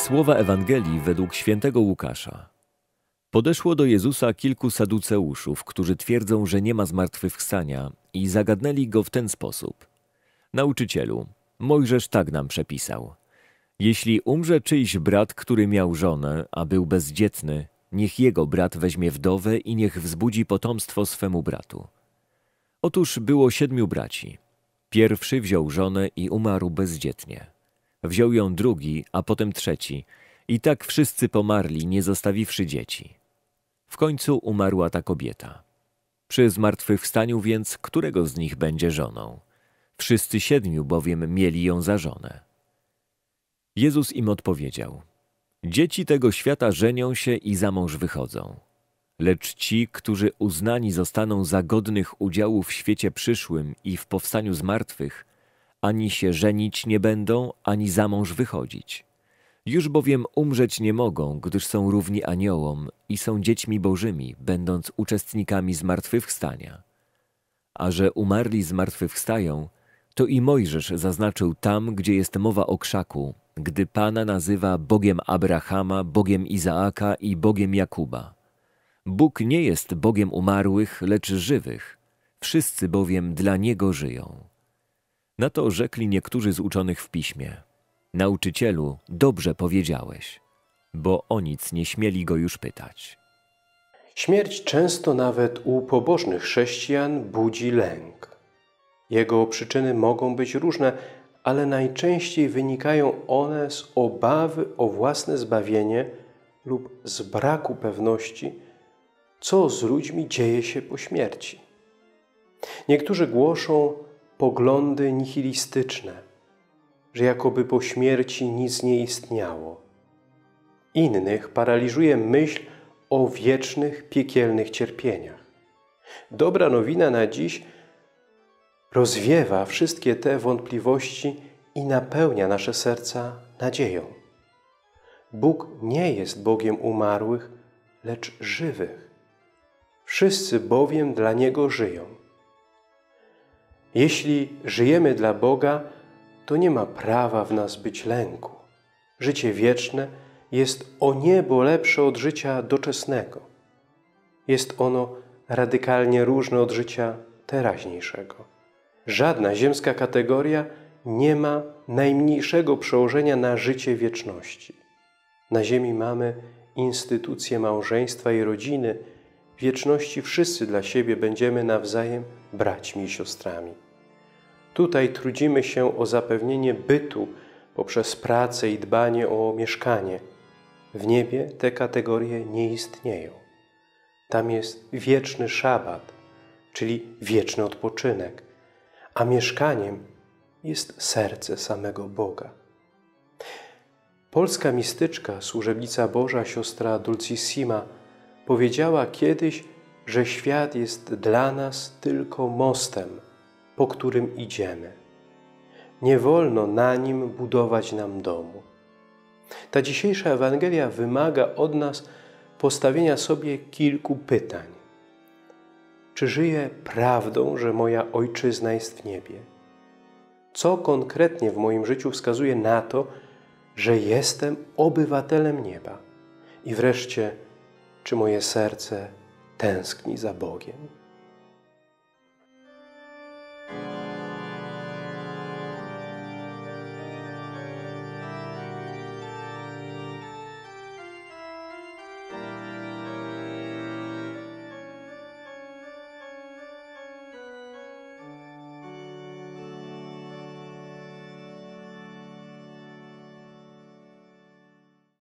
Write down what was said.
Słowa Ewangelii według świętego Łukasza. Podeszło do Jezusa kilku saduceuszów, którzy twierdzą, że nie ma zmartwychwstania, i zagadnęli go w ten sposób. Nauczycielu, Mojżesz tak nam przepisał. Jeśli umrze czyjś brat, który miał żonę, a był bezdzietny, niech jego brat weźmie wdowę i niech wzbudzi potomstwo swemu bratu. Otóż było 7 braci. Pierwszy wziął żonę i umarł bezdzietnie. Wziął ją drugi, a potem trzeci, i tak wszyscy pomarli, nie zostawiwszy dzieci. W końcu umarła ta kobieta. Przy zmartwychwstaniu więc, którego z nich będzie żoną? Wszyscy 7 bowiem mieli ją za żonę. Jezus im odpowiedział: dzieci tego świata żenią się i za mąż wychodzą. Lecz ci, którzy uznani zostaną za godnych udziału w świecie przyszłym i w powstaniu z martwych, ani się żenić nie będą, ani za mąż wychodzić. Już bowiem umrzeć nie mogą, gdyż są równi aniołom i są dziećmi bożymi, będąc uczestnikami zmartwychwstania. A że umarli zmartwychwstają, to i Mojżesz zaznaczył tam, gdzie jest mowa o krzaku, gdy Pana nazywa Bogiem Abrahama, Bogiem Izaaka i Bogiem Jakuba. Bóg nie jest Bogiem umarłych, lecz żywych. Wszyscy bowiem dla Niego żyją. Na to rzekli niektórzy z uczonych w piśmie: nauczycielu, dobrze powiedziałeś, bo o nic nie śmieli go już pytać. Śmierć często nawet u pobożnych chrześcijan budzi lęk. Jego przyczyny mogą być różne, ale najczęściej wynikają one z obawy o własne zbawienie lub z braku pewności, co z ludźmi dzieje się po śmierci. Niektórzy głoszą poglądy nihilistyczne, że jakoby po śmierci nic nie istniało. Innych paraliżuje myśl o wiecznych, piekielnych cierpieniach. Dobra nowina na dziś rozwiewa wszystkie te wątpliwości i napełnia nasze serca nadzieją. Bóg nie jest Bogiem umarłych, lecz żywych. Wszyscy bowiem dla Niego żyją. Jeśli żyjemy dla Boga, to nie ma prawa w nas być lęku. Życie wieczne jest o niebo lepsze od życia doczesnego. Jest ono radykalnie różne od życia teraźniejszego. Żadna ziemska kategoria nie ma najmniejszego przełożenia na życie wieczności. Na ziemi mamy instytucję małżeństwa i rodziny. W wieczności wszyscy dla siebie będziemy nawzajem braćmi i siostrami. Tutaj trudzimy się o zapewnienie bytu poprzez pracę i dbanie o mieszkanie. W niebie te kategorie nie istnieją. Tam jest wieczny szabat, czyli wieczny odpoczynek, a mieszkaniem jest serce samego Boga. Polska mistyczka, służebnica Boża, siostra Dulcissima, powiedziała kiedyś, że świat jest dla nas tylko mostem, po którym idziemy. Nie wolno na nim budować nam domu. Ta dzisiejsza Ewangelia wymaga od nas postawienia sobie kilku pytań. Czy żyję prawdą, że moja ojczyzna jest w niebie? Co konkretnie w moim życiu wskazuje na to, że jestem obywatelem nieba? I wreszcie, czy moje serce tęskni za Bogiem?